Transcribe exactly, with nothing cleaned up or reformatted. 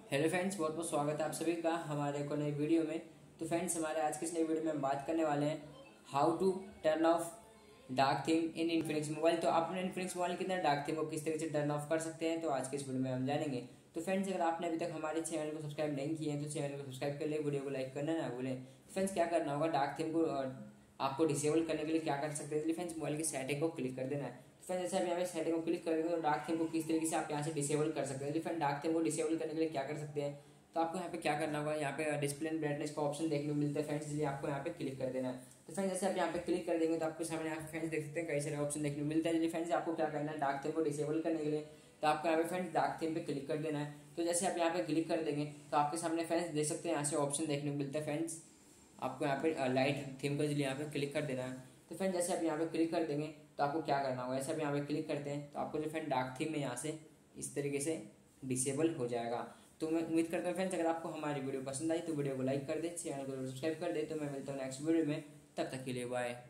Hello friends, बहुत बहुत स्वागत है आप सभी का हमारे को नई वीडियो में। तो फ्रेंड्स, हमारे आज की इस नई वीडियो में हम बात करने वाले हैं how to turn off dark theme in Infinix mobile. तो आप अपने इन्फिनिक्स मोबाइल के अंदर डार्क थीम को किस तरीके से टर्न ऑफ कर सकते हैं, तो आज के इस वीडियो में हम जानेंगे। तो फ्रेंड्स, अगर आपने अभी तक हमारे चैनल को सब्सक्राइब नहीं किए हैं तो चैनल को सब्सक्राइब कर ले, वीडियो को लाइक करना ना भूलें। फ्रेंड्स, क्या करना होगा, डार्क थीम को आपको डिसेबल करने के लिए क्या कर सकते हैं, फ्रेंड्स मोबाइल की सेटिंग को क्लिक कर देना है। फ्रेंड्स, जैसे आप यहाँ पे सेटिंग को क्लिक करेंगे तो डार्क थीम को किस तरीके से आप यहाँ से डिसेबल कर सकते हैं। फ्रेंड, डार्क थीम को डिसेबल करने के लिए क्या कर सकते हैं, तो आपको यहाँ पे क्या करना होगा, यहाँ पे डिस्प्ले एंड ब्राइटनेस का ऑप्शन देखने को मिलता है फ्रेंड्स, इसलिए आपको यहाँ पे क्लिक कर देना है। तो फ्रेंड्स, जैसे आप यहाँ पे क्लिक कर देंगे तो आपको सामने यहाँ पे फ्रेंड्स देख सकते हैं कई सारे ऑप्शन देखने को मिलता है। इसलिए फ्रेंड्स, आपको क्या करना है, डार्क थीम को डिसेबल करने के लिए तो आपको यहाँ पे फ्रेंड्स डार्क थीम पे क्लिक कर देना है। तो जैसे आप यहाँ पे क्लिक कर देंगे तो आपके सामने फ्रेंड्स देख सकते हैं यहाँ से ऑप्शन देखने को मिलता है। फ्रेंड्स, आपको यहाँ पे लाइट थीम का इसलिए यहाँ पे क्लिक कर देना है। तो फ्रेंड, जैसे आप यहाँ पे क्लिक कर देंगे तो आपको क्या करना होगा, ऐसे आप यहाँ पे क्लिक करते हैं तो आपको जो फ्रेंड डार्क थीम है यहाँ से इस तरीके से डिसेबल हो जाएगा। तो मैं उम्मीद करता हूँ फ्रेंड्स, अगर आपको हमारी वीडियो पसंद आई तो वीडियो को लाइक कर दे, चैनल को सब्सक्राइब कर दे। तो मैं मिलता हूँ नेक्स्ट वीडियो में, तब तक के लिए बाय।